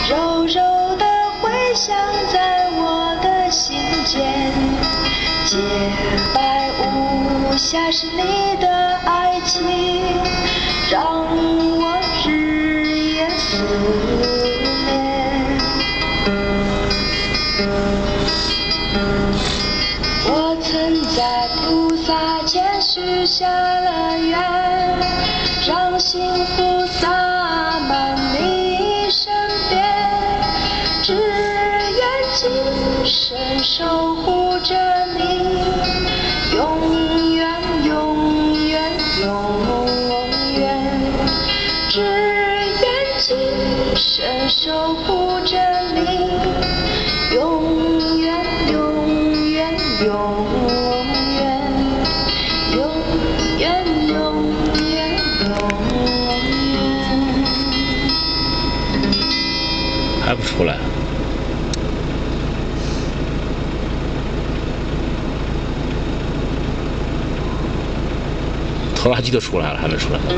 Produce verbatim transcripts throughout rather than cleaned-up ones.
柔柔的回响在我的心间，洁白无瑕是你的爱情，让我日夜思念。我曾在菩萨前许下了愿，让幸福洒满你身边，只愿今生守护着你，永远永远永远，只愿今生守护着你，永远永远永远永远永远永远。 还不出来？拖拉机都出来了，还没出来。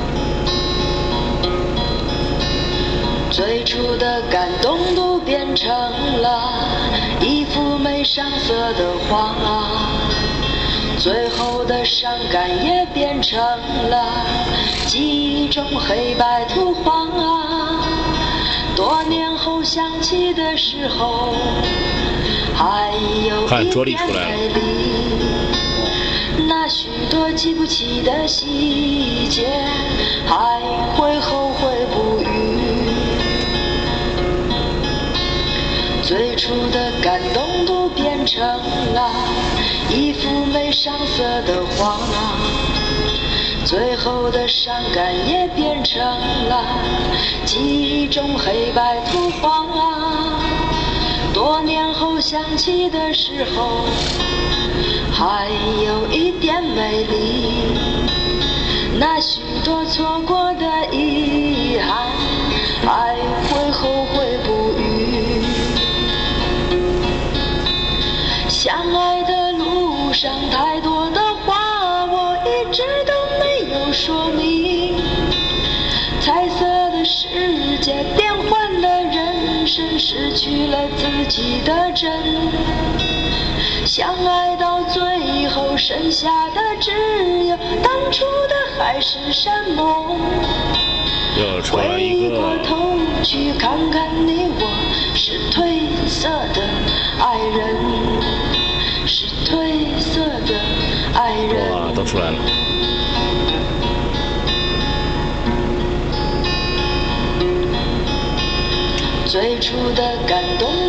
最初的感动都变成了一幅没上色的画，最后的伤感也变成了记忆中黑白图画。多年后想起的时候，还有一点美丽，那许多记不起的细节，还会后悔不语。最初的感动都变成了一幅没上色的画，最后的伤感也变成了记忆中黑白图画。多年后想起的时候，还有一点美丽，那许多错过的遗憾，还会后悔不语。相爱的路上太多的话，我一直都没有说明。彩色的世界，变幻的人生，失去了自己的真。相爱到最后，剩下的只有当初的海誓山盟。回过头去看看你我，是褪色的爱人，是褪色的爱人。 哇，都出来了。 最初的感动